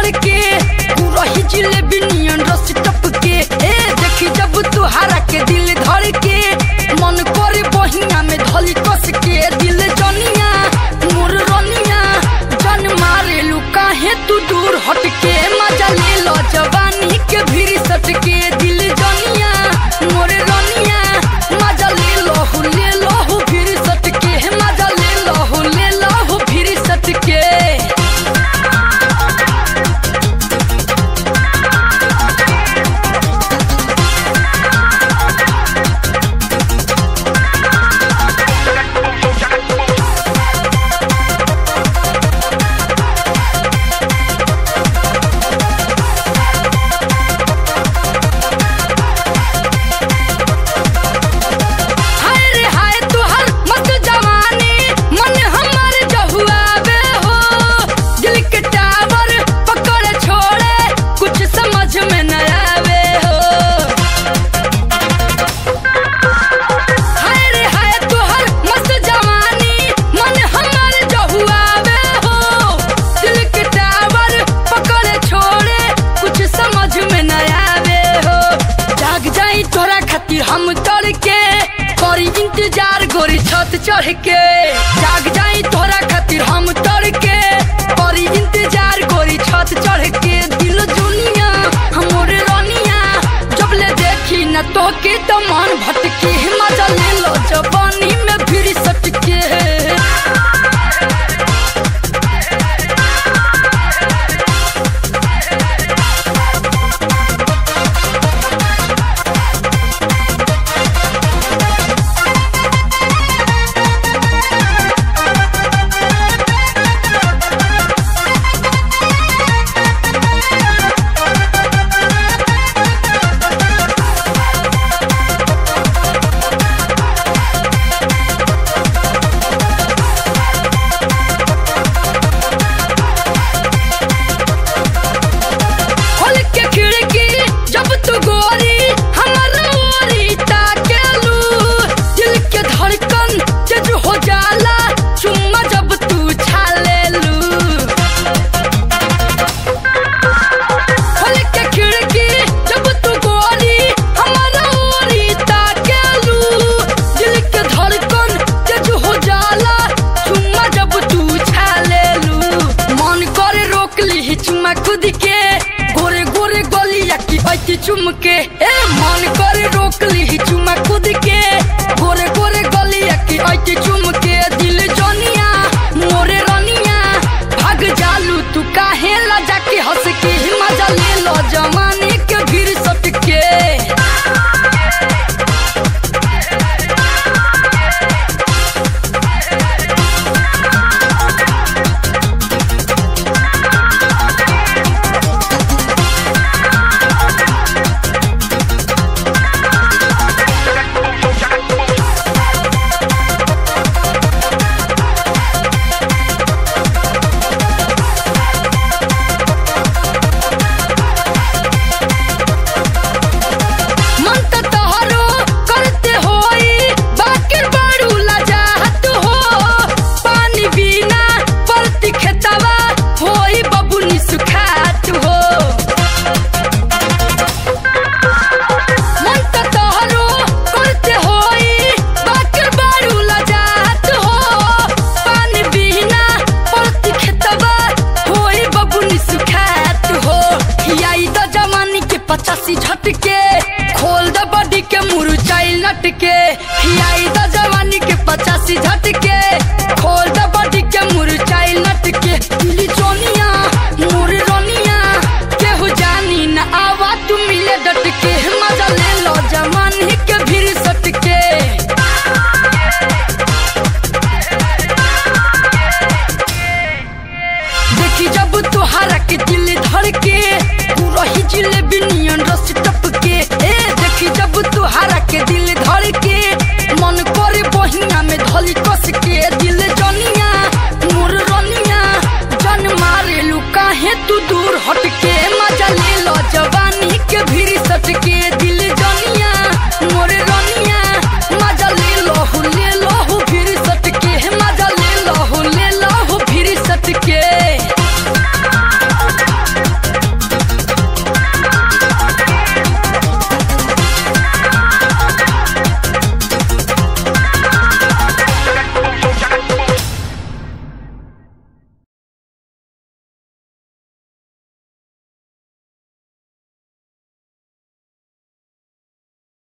धर के रही जिलेबी नियन रस टपके। देखी जब तुहारा के दिल धर के मन करे बहिया में धली कस के। दिल जनिया मोर रनिया जन मारे लू काहे तू दूर हटके। मजा ले लो जवानी के भीड़ सटके। दिल जनिया मोर रनिया मजा ले लो भीड़ सटके। मजा ले लो भीड़ सटके। हम तोड़ के करी इंतजार गोरी छत चढ़ के। जाग जाई तोरा खातिर हम तोड़ के करी इंतजार गोरी छत चढ़ के। दिल दुनिया हमरे रनिया जब ले देखी न तो के तो मन भटके। मजा ले लो जवानी में भीड़ सटके। खुद के गोरे गोरे गलिया की ऐती चुम के। मन करे रोक ली चुमा खुद के गोरे गोरे गलिया की ऐती चुम के। दिल जनिया मोरे रनिया भाग जालू तू काहे लजा के हंस के। मजा ले लो जमाने के भीड़ सटके। पचासी झटके खोल द बॉडी के मुरझाई लटके। हियाई द जवानी के 85 झटके खोल द बॉडी के मुरझाई लटके। दिल जोनिया मोर रनिया केहू जानी न आवा तू मिले डटके। मजा ले लो जवानी के भीड़ सटके। देखी जब तुहारा के दिल धर के रही जिलेबी नियन रस टपके। देखी जब तुहारा के दिल धर के मन करे बहिया में धली कस के। दिल जनी